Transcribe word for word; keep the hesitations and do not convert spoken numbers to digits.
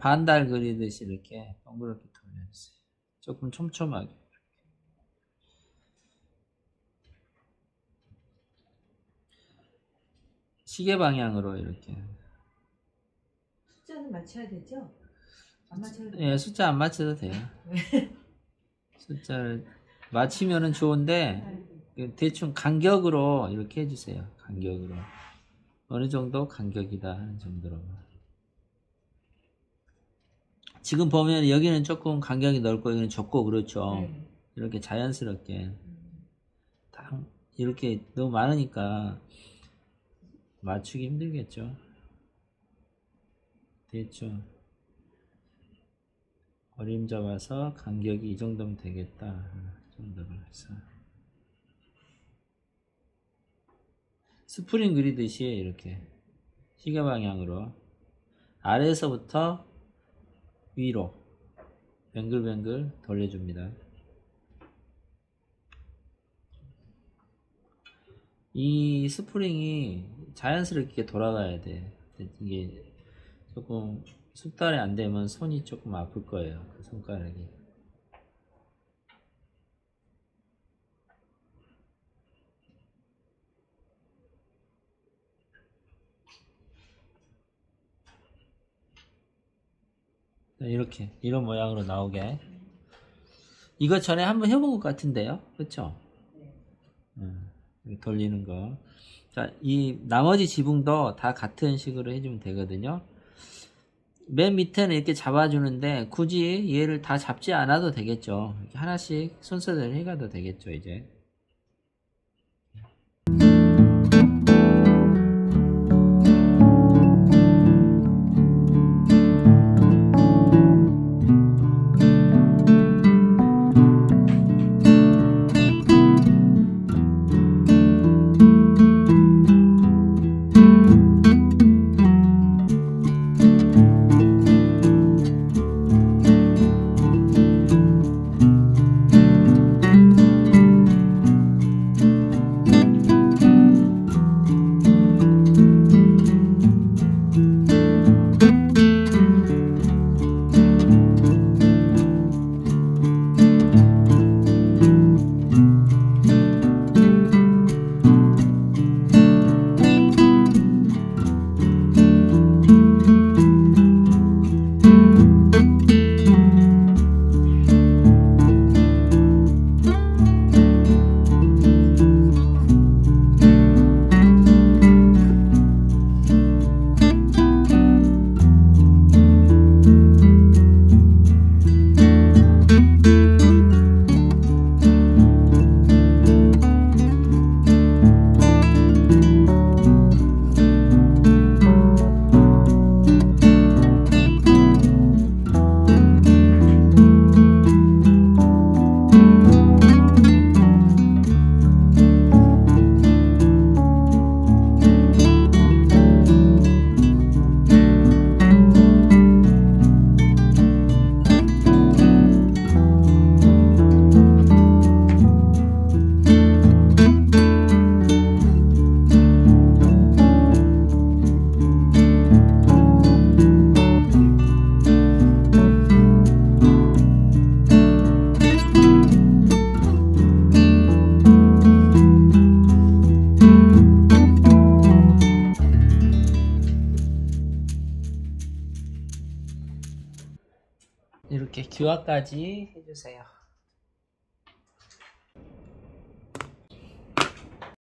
반달 그리듯이 이렇게 동그랗게 돌려주세요. 조금 촘촘하게. 시계 방향으로 이렇게. 숫자는 맞춰야 되죠? 안 맞춰도 돼요? 예, 숫자 안 맞춰도 돼요. 숫자를 맞추면은 좋은데 대충 간격으로 이렇게 해주세요. 간격으로. 어느 정도 간격이다 하는 정도로. 지금 보면 여기는 조금 간격이 넓고 여기는 좁고 그렇죠. 네. 이렇게 자연스럽게. 딱 이렇게 너무 많으니까 맞추기 힘들겠죠. 대충 어림잡 와서 간격이 이 정도면 되겠다. 이 정도로 해서 스프링 그리듯이 이렇게 시계 방향으로 아래에서부터 위로 뱅글뱅글 돌려줍니다. 이 스프링이 자연스럽게 돌아가야 돼. 이게 조금 숙달이 안 되면 손이 조금 아플 거예요. 그 손가락이. 이렇게 이런 모양으로 나오게. 이거 전에 한번 해본 것 같은데요, 그렇죠? 음, 돌리는 거. 자, 이 나머지 지붕도 다 같은 식으로 해주면 되거든요. 맨 밑에는 이렇게 잡아주는데 굳이 얘를 다 잡지 않아도 되겠죠. 이렇게 하나씩 순서대로 해가도 되겠죠, 이제. 이렇게 규화까지 해주세요.